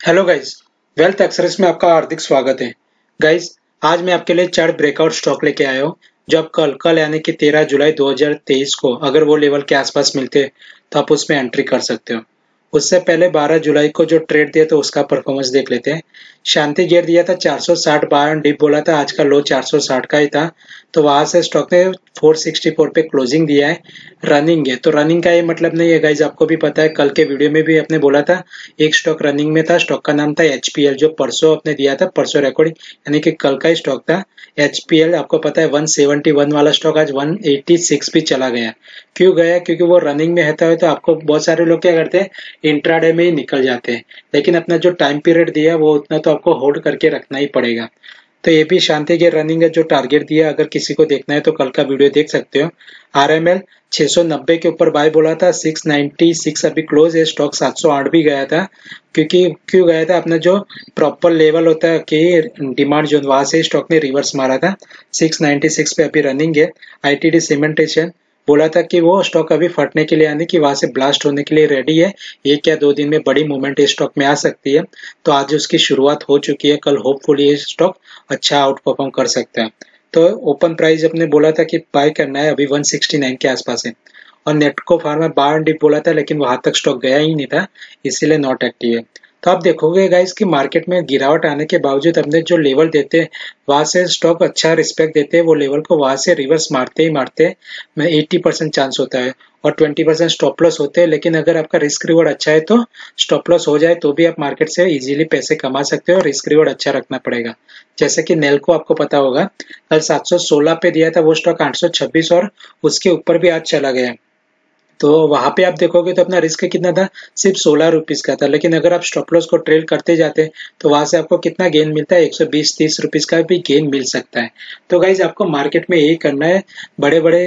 Hello guys, wealth express में आपका हार्दिक स्वागत है। गाइस, आज मैं आपके लिए 4 ब्रेकआउट स्टॉक लेके आया हूँ जो आप कल यानी कि 13 जुलाई 2023 को अगर वो लेवल के आसपास मिलते हैं तो आप उसमें एंट्री कर सकते हो। उससे पहले 12 जुलाई को जो ट्रेड दिया तो उसका परफॉर्मेंस देख लेते हैं। शांति गियर दिया था 460, बाय ऑन डिप बोला था, आज का लो 460 का ही था। तो वहां से स्टॉक ने 464 पे क्लोजिंग दिया है। रनिंग है तो रनिंग का ये मतलब नहीं है गाइज, आपको भी पता है, कल के वीडियो में भी आपने बोला था एक स्टॉक रनिंग में था। स्टॉक का नाम था एचपीएल, जो परसों आपने दिया था, परसों रिकॉर्डिंग यानी कि कल का ही स्टॉक था एचपीएल। आपको पता है 171 वाला स्टॉक आज 186 भी चला गया। क्यों गया? क्योंकि वो रनिंग में रहता है तो आपको बहुत सारे लोग क्या करते हैं, इंट्राडे में ही निकल जाते हैं। लेकिन अपना जो टाइम पीरियड दिया वो उतना तो आपको होल्ड करके रखना ही पड़ेगा। तो ये भी शांति के रनिंग है, जो टारगेट दिया अगर किसी को देखना है तो कल का वीडियो देख सकते हो। आरएमएल 690 के ऊपर बाय बोला था, 696 अभी क्लोज है। स्टॉक 708 भी गया था। क्योंकि क्यों गया था, अपना जो प्रॉपर लेवल होता है कि डिमांड जोन, वहां से स्टॉक ने रिवर्स मारा था। 696 पे अभी रनिंग है। आईटीडी सीमेंटेशन बोला था कि वो स्टॉक अभी फटने के लिए यानी कि वहां से ब्लास्ट होने के लिए रेडी है। 1 या 2 दिन में बड़ी मूवमेंट इस स्टॉक में आ सकती है। तो आज उसकी शुरुआत हो चुकी है। कल होपफुली ये स्टॉक अच्छा आउट परफॉर्म कर सकता है। तो ओपन प्राइस अपने बोला था कि बाय करना है, अभी 169 के आसपास है। और Natco Pharma buy and dip बोला था लेकिन वहां तक स्टॉक गया ही नहीं था, इसीलिए नॉट एक्टिव है। तो आप देखोगे गाइस कि मार्केट में गिरावट आने के बावजूद अपने जो लेवल देते हैं वहां से स्टॉक अच्छा रिस्पेक्ट देते हैं। वो लेवल को वहां से रिवर्स मारते ही मारते 80% चांस होता है और 20% स्टॉप लॉस होते हैं। लेकिन अगर आपका रिस्क रिवॉर्ड अच्छा है तो स्टॉप लॉस हो जाए तो भी आप मार्केट से इजीली पैसे कमा सकते हो और रिस्क रिवॉर्ड अच्छा रखना पड़ेगा। जैसे कि नेल को आपको पता होगा, कल 716 पे दिया था वो स्टॉक 826 और उसके ऊपर भी आज चला गया। तो वहां पे आप देखोगे तो अपना रिस्क कितना था, सिर्फ 16 रुपीज का था। लेकिन अगर आप स्टॉप लॉस को ट्रेल करते जाते तो वहां से आपको कितना गेन मिलता है, 120-30 रुपीज का भी गेन मिल सकता है। तो गाइज आपको मार्केट में यही करना है, बड़े बड़े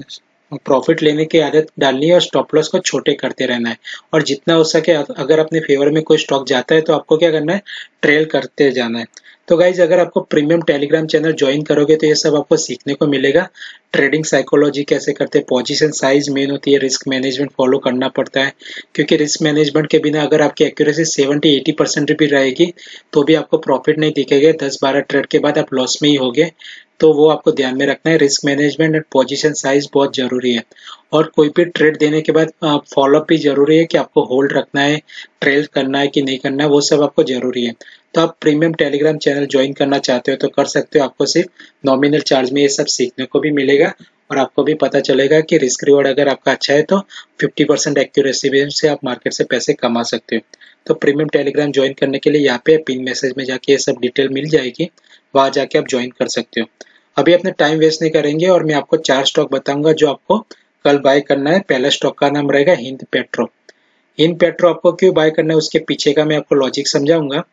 प्रॉफिट लेने की आदत डालनी है और स्टॉप लॉस को छोटे करते रहना है। और जितना हो सके अगर अपने फेवर में कोई स्टॉक जाता है तो आपको क्या करना है, ट्रेल करते जाना है। तो गाइज अगर आपको प्रीमियम टेलीग्राम चैनल ज्वाइन करोगे तो ये सब आपको सीखने को मिलेगा। ट्रेडिंग साइकोलॉजी कैसे करते हैं, पोजीशन साइज मेन होती है, रिस्क मैनेजमेंट फॉलो करना पड़ता है। क्योंकि रिस्क मैनेजमेंट के बिना अगर आपकी एक्यूरेसी 70-80% भी रहेगी तो भी आपको प्रॉफिट नहीं दिखेगा। 10-12 ट्रेड के बाद आप लॉस में ही होगे। तो वो आपको ध्यान में रखना है। Risk management and position size बहुत जरूरी है। और कोई भी ट्रेड देने के बाद फॉलोअप भी जरूरी है कि आपको होल्ड रखना है, ट्रेल करना है कि नहीं करना है, वो सब आपको जरूरी है। तो आप प्रीमियम टेलीग्राम चैनल ज्वाइन करना चाहते हो तो कर सकते हो। आपको सिर्फ नॉमिनल चार्ज में ये सब सीखने को भी मिलेगा और आपको भी पता चलेगा कि रिस्क रिवॉर्ड अगर आपका अच्छा है तो 50% एक्यूरेसी से आप मार्केट से पैसे कमा सकते हो। तो प्रीमियम टेलीग्राम ज्वाइन करने के लिए यहाँ पे पिन मैसेज में जाके ये सब डिटेल मिल जाएगी, वहां जाके आप ज्वाइन कर सकते हो। अभी अपने टाइम वेस्ट नहीं करेंगे और मैं आपको 4 स्टॉक बताऊंगा जो आपको कल बाय करना है। पहला स्टॉक का नाम रहेगा हिंद पेट्रो। हिंद पेट्रो आपको क्यों बाय करना है उसके पीछे का मैं आपको लॉजिक समझाऊंगा।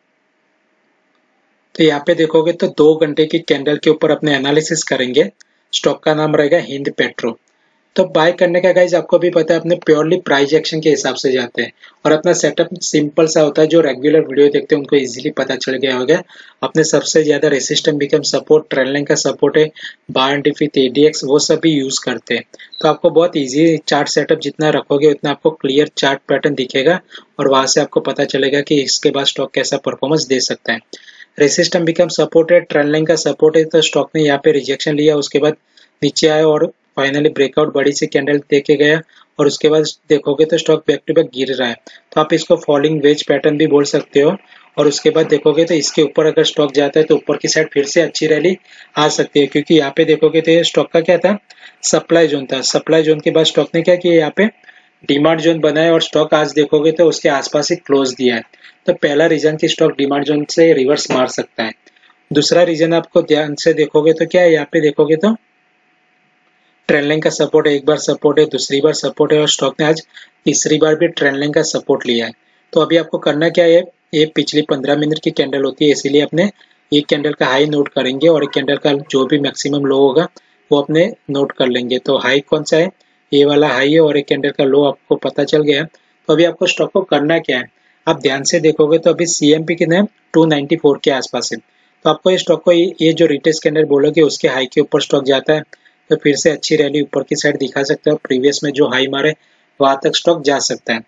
तो यहाँ पे देखोगे तो 2 घंटे की कैंडल के ऊपर अपने एनालिसिस करेंगे। स्टॉक का नाम रहेगा हिंद पेट्रो। तो बाय करने का गाइज आपको भी पता है, अपने प्योरली प्राइस एक्शन के हिसाब से जाते हैं और अपना सेटअप सिंपल सा होता है। जो रेगुलर वीडियो देखते हैं उनको इजीली पता चल गया होगा। अपने सबसे ज्यादा resistant become support, trend line का सपोर्ट है, बाय एंड डिप एडीएक्स, वो सब भी यूज करते हैं। तो आपको बहुत इजी चार्ट सेटअप जितना रखोगे उतना आपको क्लियर चार्ट पैटर्न दिखेगा और वहां से आपको पता चलेगा कि इसके बाद स्टॉक कैसा परफॉर्मेंस दे सकता है। रेसिस्टेंट बिकम सपोर्ट है, ट्रेंड लाइन का सपोर्ट है, तो स्टॉक ने यहाँ पे रिजेक्शन लिया, उसके बाद नीचे आया और फाइनली ब्रेकआउट बड़ी सी कैंडल देके गया और उसके बाद देखोगे तो स्टॉक बैक टू बैक गिर रहा है। तो आप इसको फॉलिंग वेज पैटर्न भी बोल सकते हो। और उसके बाद देखोगे तो इसके ऊपर अगर स्टॉक जाता है तो ऊपर की साइड फिर से अच्छी रैली आ सकती है। क्योंकि यहाँ पे देखोगे तो ये स्टॉक का क्या था, सप्लाई जोन था। सप्लाई जोन के बाद स्टॉक ने क्या किया, यहाँ पे डिमांड जोन बनाया और स्टॉक आज देखोगे तो उसके आसपास ही क्लोज दिया है। तो पहला रीजन की स्टॉक डिमांड जोन से रिवर्स मार सकता है। दूसरा रीजन आपको ध्यान से देखोगे तो क्या है, यहाँ पे देखोगे तो ट्रेंड लाइन का सपोर्ट है, एक बार सपोर्ट है, दूसरी बार सपोर्ट है और स्टॉक ने आज तीसरी बार भी ट्रेंड लाइन का सपोर्ट लिया है। तो अभी आपको करना क्या है, ये पिछली 15 मिनट की कैंडल होती है, इसीलिए अपने एक कैंडल का हाई नोट करेंगे और एक कैंडल का जो भी मैक्सिमम लो होगा वो अपने नोट कर लेंगे। तो हाई कौन सा है, ये वाला हाई है और एक कैंडल का लो आपको पता चल गया। तो अभी आपको स्टॉक को करना क्या है, आप ध्यान से देखोगे तो अभी सीएमपी कितना है, 294 के आसपास है। तो आपको ये स्टॉक को ये जो रिटेस्ट कैंडल बोलोगे उसके हाई के ऊपर स्टॉक जाता है तो फिर से अच्छी रैली ऊपर की साइड दिखा सकता है। प्रीवियस में जो हाई मारे वहां तक स्टॉक जा सकता है।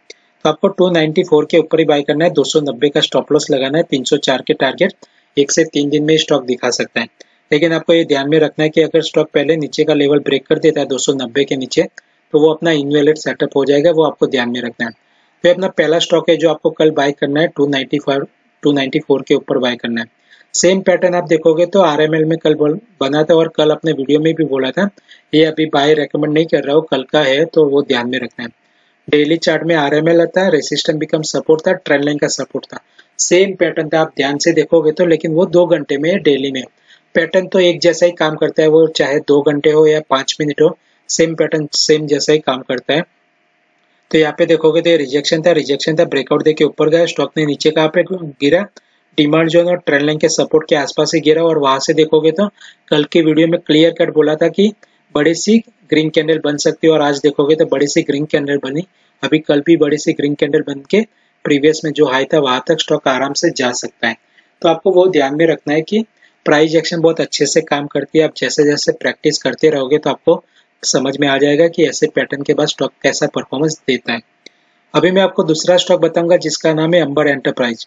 तो आपको 294 के ऊपर ही बाय करना है, 290 का स्टॉप लॉस लगाना है, 304 के टारगेट 1 से 3 दिन में स्टॉक दिखा सकता है। लेकिन आपको ये ध्यान में रखना है कि अगर स्टॉक पहले नीचे का लेवल ब्रेक कर देता है 290 के नीचे, तो वो अपना इनवैलिड सेटअप हो जाएगा, वो आपको ध्यान में रखना है। तो अपना पहला स्टॉक है जो आपको कल बाय करना है, 294 के ऊपर बाय करना है। सेम पैटर्न आप देखोगे तो आरएमएल में कल बना था, और कल अपने वीडियो में भी बोला था, ये अभी बाय रेकमेंड नहीं कर रहा हूँ, कल का है, तो वो ध्यान में रखना है। डेली चार्ट में आरएमएल आता है, रेसिस्टेंस बिकम सपोर्ट था, ट्रेंड लाइन का सपोर्ट था, सेम पैटर्न था। आप ध्यान से देखोगे तो, लेकिन वो 2 घंटे में, डेली में पैटर्न तो एक जैसा ही काम करता है, वो चाहे 2 घंटे हो या 5 मिनट हो, सेम पैटर्न सेम जैसा ही काम करता है। तो यहाँ पे देखोगे तो ये रिजेक्शन था, ब्रेकआउट देके ऊपर गया, स्टॉक ने नीचे कहाँ पे गिरा, डिमांड जोन और ट्रेंड लाइन के सपोर्ट के आसपास ही गिरा, और वहां से देखोगे तो कल के वीडियो में क्लियर कट बोला था कि बड़ी सी ग्रीन कैंडल बन सकती है, और आज देखोगे तो बड़ी सी ग्रीन कैंडल बनी। अभी कल भी बड़ी सी ग्रीन कैंडल बन के प्रीवियस में जो हाई था वहां तक स्टॉक आराम से जा सकता है। तो आपको वो ध्यान में रखना है कि प्राइस एक्शन बहुत अच्छे से काम करती है। आप जैसे जैसे प्रैक्टिस करते रहोगे तो आपको समझ में आ जाएगा कि ऐसे पैटर्न के बाद स्टॉक कैसा परफॉर्मेंस देता है। अभी मैं आपको दूसरा स्टॉक बताऊंगा जिसका नाम है अंबर एंटरप्राइज।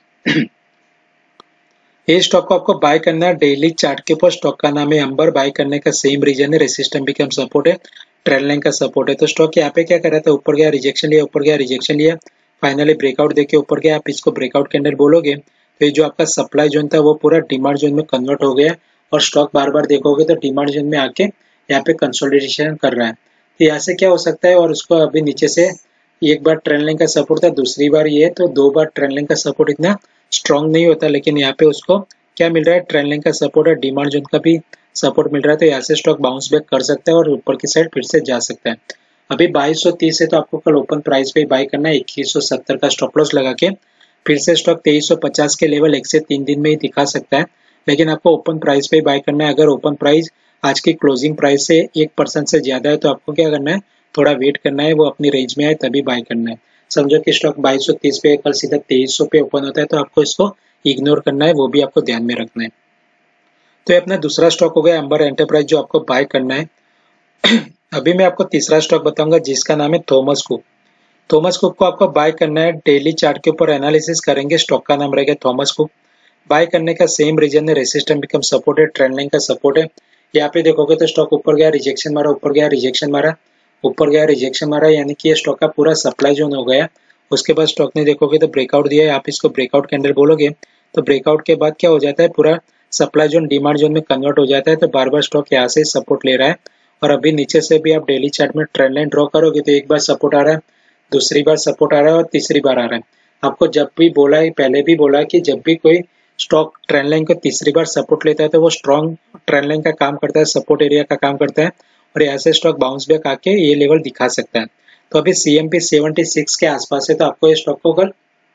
ये स्टॉक को आपको बाय करना है डेली चार्ट के ऊपर। स्टॉक का नाम है अंबर। बाय करने का सेम रीजन है, रेसिस्टेंस बिकम सपोर्ट है, ट्रेंड लाइन का सपोर्ट है। तो स्टॉक यहाँ पे क्या कर रहा था, ऊपर गया, रिजेक्शन लिया, ऊपर गया, रिजेक्शन लिया, फाइनली ब्रेकआउट देके ऊपर गया। आप इसको ब्रेकआउट कैंडल बोलोगे तो ये जो आपका सप्लाई जोन था वो पूरा डिमांड जोन में कन्वर्ट हो गया, और स्टॉक बार बार देखोगे तो डिमांड जोन में आके यहाँ पे कंसोलिडेशन कर रहा है। तो यहाँ से क्या हो सकता है, और उसको अभी नीचे से एक बार ट्रेंड लाइन का सपोर्ट था, दूसरी बार ये, तो 2 बार ट्रेंड लाइन का सपोर्ट इतना स्ट्रॉन्ग नहीं होता, लेकिन यहाँ पे उसको क्या मिल रहा है, ट्रेंड लाइन का सपोर्ट है, डिमांड जोन का भी सपोर्ट मिल रहा है। तो यहाँ से स्टॉक बाउंस बैक कर सकता है और ऊपर की साइड फिर से जा सकता है। अभी 2230 है, तो आपको कल ओपन प्राइस पे बाय करना है, 2170 का स्टॉप लॉस लगा के। फिर से स्टॉक 2350 के लेवल 1 से 3 दिन में ही दिखा सकता है, लेकिन आपको ओपन प्राइस पे बाय करना है। अगर ओपन प्राइस आज की क्लोजिंग प्राइस से 1% से ज्यादा है तो आपको क्या करना है, थोड़ा वेट करना है, वो अपनी रेंज में आए तभी बाय करना है। समझो कि स्टॉक 2230 पे कल सीधा 2300 पे ओपन होता है, तो आपको इसको इग्नोर करना है, वो भी आपको ध्यान में रखना है। तो ये अपना दूसरा स्टॉक हो गया अंबर एंटरप्राइज, जो आपको बाय करना है। अभी मैं आपको तीसरा स्टॉक बताऊंगा जिसका नाम है थॉमस कुक। थॉमस कुक को आपको बाय करना है, डेली चार्ट के ऊपर एनालिसिस करेंगे, स्टॉक का नाम रहेगा थॉमस कुक। बाय करने का सेम रीजन है, रेसिस्टेंस बिकम सपोर्ट है, ट्रेंड लाइन का सपोर्ट है। यहाँ पे देखोगे तो स्टॉक ऊपर गया, रिजेक्शन मारा, ऊपर गया, रिजेक्शन मारा, ऊपर गया, रिजेक्शन मारा, यानी कि ये स्टॉक का पूरा सप्लाई जोन हो गया। उसके बाद स्टॉक ने देखोगे तो ब्रेकआउट दिया है, आप इसको ब्रेकआउट कैंडल बोलोगे। तो ब्रेकआउट के बाद क्या हो जाता है, पूरा सप्लाई जोन डिमांड जोन में कन्वर्ट हो जाता है, तो बार बार स्टॉक यहाँ से सपोर्ट ले रहा है। और अभी नीचे से भी आप डेली चार्ट में ट्रेंड लाइन ड्रॉ करोगे तो एक बार सपोर्ट आ रहा है, दूसरी बार सपोर्ट आ रहा है, और तीसरी बार आ रहा है। आपको जब भी बोला है, पहले भी बोला है कि जब भी कोई स्टॉक ट्रेंड लाइन को तीसरी बार सपोर्ट लेता है तो वो स्ट्रॉन्ग ट्रेंड लाइन का काम करता है, सपोर्ट एरिया का काम करता है, और यहाँ से स्टॉक बाउंस बैक आके ये लेवल दिखा सकता है। तो अभी CMP 76 के आसपास है, तो आपको ये स्टॉक को कल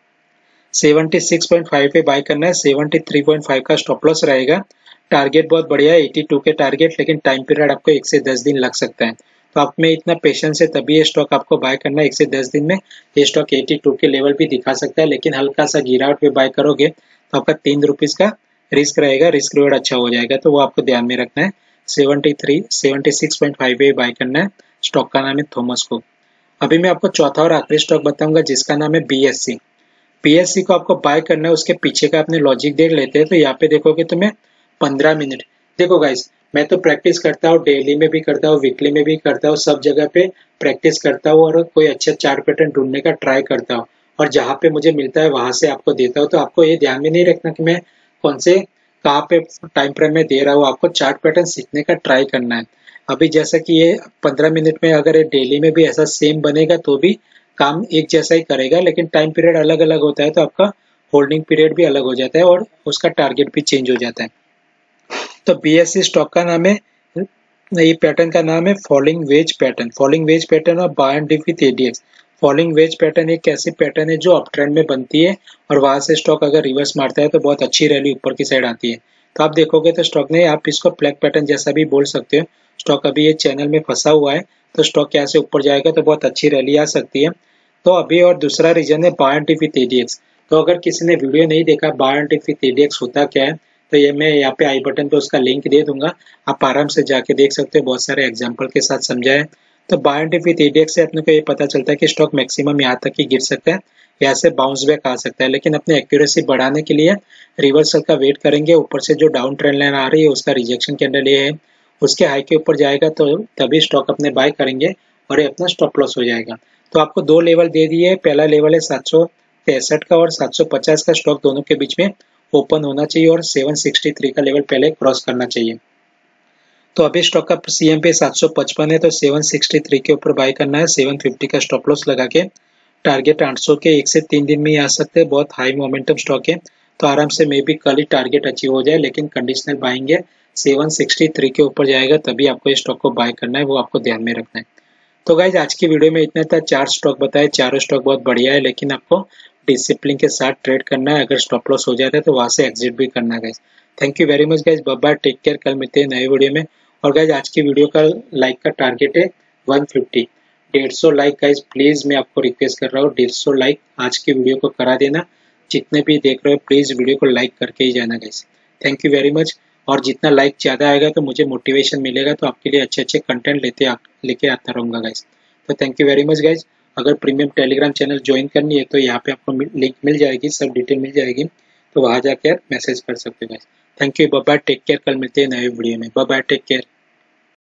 76.5 पे बाय करना है। 73.5 का स्टॉप लॉस रहेगा। टारगेट बहुत बढ़िया है, 82 के टारगेट, लेकिन टाइम पीरियड आपको 1 से 10 दिन लग सकता है। तो आप में इतना पेशेंस है तभी ये स्टॉक आपको बाय करना है। 1 से 10 दिन में ये स्टॉक 82 के लेवल भी दिखा सकता है, लेकिन हल्का सा गिरावट पे बाय करोगे तो आपका 3 रुपीज का रिस्क रहेगा, रिस्क रिवॉर्ड अच्छा हो जाएगा, तो वो आपको ध्यान में रखना है। 76.5 पे बाय करना है। स्टॉक का नाम है थॉमस कुक। अभी मैं आपको चौथा और आखिरी स्टॉक बताऊंगा जिसका नाम है BSC। BSC को आपको बाय करना है, उसके पीछे का अपने लॉजिक देख लेते हैं। तो यहाँ पे देखोगे तो मैं 15 मिनट, देखो गाइस, मैं तो प्रैक्टिस करता हूँ, डेली में भी करता हूँ, वीकली में भी करता हूँ, सब जगह पे प्रैक्टिस करता हूँ, और कोई अच्छा चार्ट पैटर्न ढूंढने का ट्राई करता हूँ, और जहाँ पे मुझे मिलता है वहां से आपको देता हूँ। तो आपको ये ध्यान में नहीं रखना कि मैं कौन से कहाँ पे टाइम फ्रेम में दे रहा हूँ, आपको चार्ट पैटर्न सीखने का ट्राई करना है। अभी जैसा कि ये 15 मिनट में अगर ये डेली में भी ऐसा सेम बनेगा तो भी काम एक जैसा ही करेगा, लेकिन टाइम पीरियड अलग अलग होता है, तो आपका होल्डिंग पीरियड भी अलग हो जाता है और उसका टारगेट भी चेंज हो जाता है। तो BSC स्टॉक का नाम है, ये पैटर्न का नाम है falling wedge pattern. Falling wedge pattern और buy and dip with ADX। Falling wedge pattern एक ऐसी पैटर्न है जो अप ट्रेंड में बनती है, और वहां से स्टॉक अगर रिवर्स मारता है तो बहुत अच्छी रैली ऊपर की साइड आती है। तो आप देखोगे तो स्टॉक ने, आप इसको फ्लैग पैटर्न जैसा भी बोल सकते हो। स्टॉक अभी ये चैनल में फंसा हुआ है, तो स्टॉक यहाँ से ऊपर जाएगा तो बहुत अच्छी रैली आ सकती है। तो अभी और दूसरा रीजन है buy and dip with ADX। तो अगर किसी ने वीडियो नहीं देखा buy and dip with ADX होता क्या है, तो ये मैं यहाँ पे आई बटन पे उसका लिंक दे दूंगा, आप आराम से जाके देख सकते हो, बहुत सारे एग्जाम्पल के साथ समझाया है। तो buy and dip with EDX से अपने को ये पता चलता है कि स्टॉक मैक्सिमम यहाँ तक ही गिर सकता है, यहाँ से बाउंस बैक आ सकता है, लेकिन अपने एक्यूरेसी बढ़ाने के लिए रिवर्सल का वेट करेंगे। ऊपर से जो डाउन ट्रेंड लाइन आ रही है उसका रिजेक्शन कैंडल ये है, उसके हाई के ऊपर जाएगा तो तभी स्टॉक अपने बाय करेंगे और ये अपना स्टॉप लॉस हो जाएगा। तो आपको दो लेवल दे दिए, पहला लेवल है 763 का और 750 का, स्टॉक दोनों के बीच में ओपन होना चाहिए और 763 का लेवल पहले क्रॉस करना चाहिए। तो अभी स्टॉक का CM पे 755 है, तो 763 के ऊपर बाय करना है, 750 का स्टॉप लॉस लगा के। टारगेट 800 के 1 से 3 दिन में ही आ सकते हैं, बहुत हाई मोमेंटम स्टॉक है, तो आराम से मे बी कल ही टारगेट अचीव हो जाए, लेकिन कंडीशनल बाइंग है, 763 के ऊपर जाएगा तभी आपको इस स्टॉक को बाय करना है, वो आपको ध्यान में रखना है। तो गाइज आज की वीडियो में इतना था, 4 स्टॉक बताए, चारों स्टॉक बहुत बढ़िया है, लेकिन आपको डिसिप्लिन के साथ ट्रेड करना है। अगर स्टॉप लॉस हो जाता है तो वहां से एग्जिट भी करना है guys. Thank you very much guys, bye bye, take care, कल मिलते हैं नए वीडियो में। और गाइज आज की वीडियो का लाइक का टारगेट है 150, 150 लाइक गाइज, प्लीज मैं आपको रिक्वेस्ट कर रहा हूँ, 150 लाइक आज की वीडियो को करा देना। जितने भी देख रहे हो प्लीज वीडियो को लाइक करके ही जाना guys. Thank you very much. और जितना लाइक ज्यादा आएगा तो मुझे मोटिवेशन मिलेगा, तो आपके लिए अच्छे अच्छे कंटेंट लेके आता रहूंगा गाइज। तो thank you very much guys. अगर प्रीमियम टेलीग्राम चैनल ज्वाइन करनी है तो यहाँ पे आपको लिंक मिल जाएगी, सब डिटेल मिल जाएगी, तो वहां जाकर मैसेज कर सकते हो guys. Thank you, bye bye, take care, कल मिलते हैं नए वीडियो में, बाय बाय, टेक केयर।